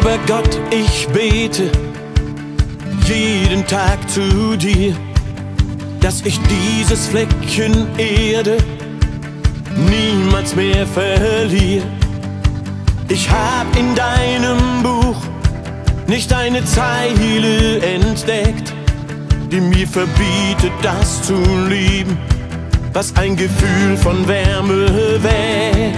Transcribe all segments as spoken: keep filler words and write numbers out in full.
Lieber Gott, ich bete jeden Tag zu dir, dass ich dieses Fleckchen Erde niemals mehr verliere. Ich hab in deinem Buch nicht eine Zeile entdeckt, die mir verbietet, das zu lieben, was ein Gefühl von Wärme weckt.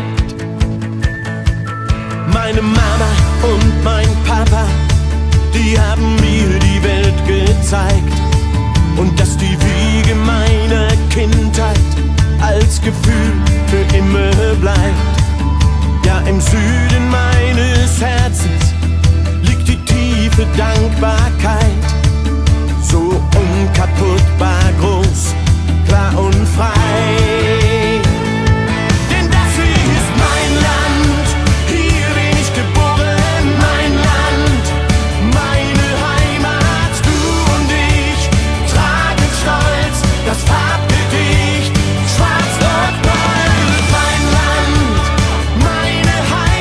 Meine Mama und mein Papa, die haben mir die Welt gezeigt, und dass die Wiege meiner Kindheit als Gefühl für immer bleibt. Ja, im Süden meines Herzens liegt die tiefe Dankbarkeit, so unkaputtbar groß, klar und frei. Denn das hier ist mein Land, hier bin ich geboren, mein Land, meine Heimat, du und ich tragen stolz das Farbgedicht, schwarz, rot, gold, mein Land, meine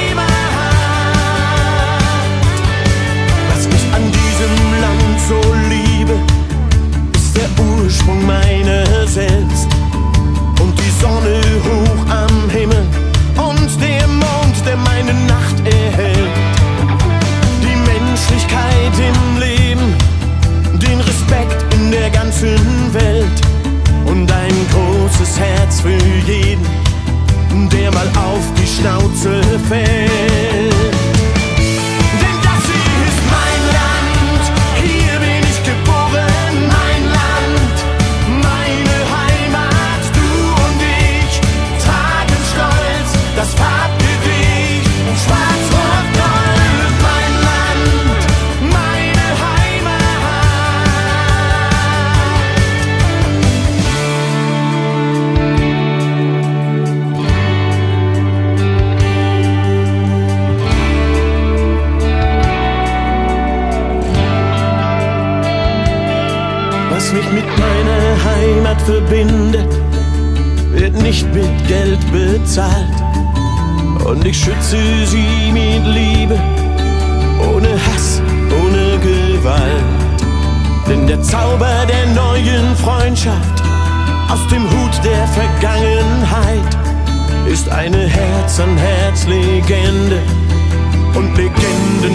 Heimat. Was ich an diesem Land so liebe, ist der Ursprung meiner selbst und die Sonne hoch am Himmel und der Mond, der meine Nacht erhält. Die Menschlichkeit im Leben, den Respekt in der ganzen Welt und ein großes Herz für jeden, der mal auf die Schnauze fällt. Denn das hier ist mein Land, hier bin ich geboren, mein Land, meine Heimat, du und ich tragen stolz das Farbgedicht, schwarz, rot, gold, mein Land, meine Was mich mit meiner Heimat verbindet, wird nicht mit Geld bezahlt, und ich schütze sie mit Liebe, ohne Hass, ohne Gewalt. Denn der Zauber der neuen Freundschaft aus dem Hut der Vergangenheit ist eine Herz-an-Herz-Legende, und Legenden